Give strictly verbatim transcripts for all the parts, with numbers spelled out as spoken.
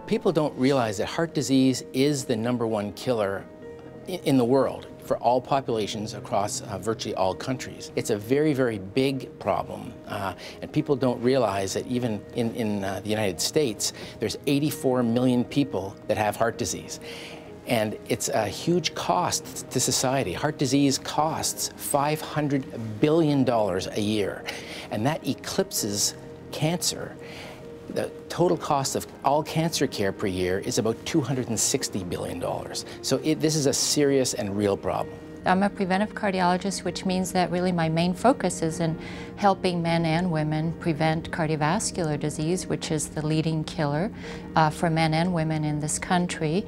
People don't realize that heart disease is the number one killer in the world for all populations across uh, virtually all countries. It's a very, very big problem, uh, and people don't realize that even in, in uh, the United States, there's eighty-four million people that have heart disease. And it's a huge cost to society. Heart disease costs five hundred billion dollars a year, and that eclipses cancer. The total cost of all cancer care per year is about two hundred sixty billion dollars. So it, this is a serious and real problem. I'm a preventive cardiologist, which means that really my main focus is in helping men and women prevent cardiovascular disease, which is the leading killer uh, for men and women in this country.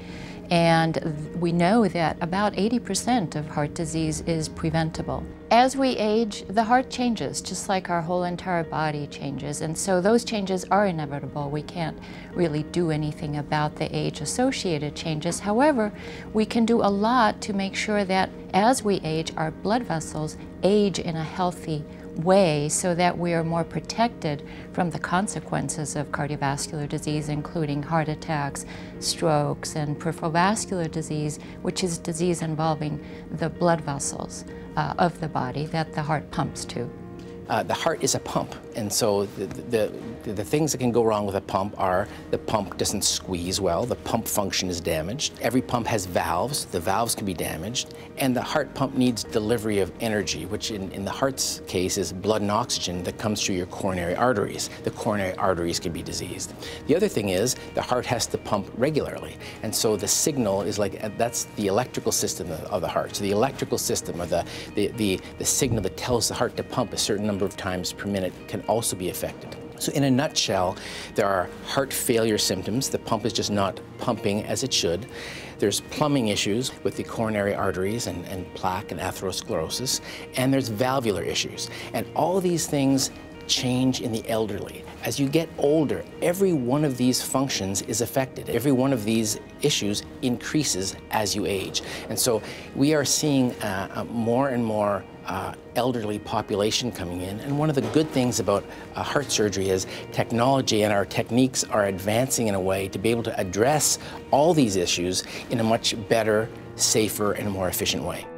And we know that about eighty percent of heart disease is preventable. As we age, the heart changes, just like our whole entire body changes. And so those changes are inevitable. We can't really do anything about the age-associated changes. However, we can do a lot to make sure that as we age, our blood vessels age in a healthy way so that we are more protected from the consequences of cardiovascular disease, including heart attacks, strokes, and peripheral vascular disease, which is disease involving the blood vessels uh, of the body that the heart pumps to. Uh, the heart is a pump, and so the, the, the things that can go wrong with a pump are the pump doesn't squeeze well, the pump function is damaged. Every pump has valves, the valves can be damaged, and the heart pump needs delivery of energy, which in, in the heart's case is blood and oxygen that comes through your coronary arteries. The coronary arteries can be diseased. The other thing is the heart has to pump regularly, and so the signal is like, that's the electrical system of, of the heart. So the electrical system, or the, the, the, the signal that tells the heart to pump a certain number of times per minute, can also be affected. So in a nutshell, there are heart failure symptoms. The pump is just not pumping as it should. There's plumbing issues with the coronary arteries and, and plaque and atherosclerosis. And there's valvular issues. And all of these things change in the elderly. As you get older, every one of these functions is affected. Every one of these issues increases as you age. And so we are seeing uh, a more and more uh, elderly population coming in. And one of the good things about uh, heart surgery is technology and our techniques are advancing in a way to be able to address all these issues in a much better, safer, and more efficient way.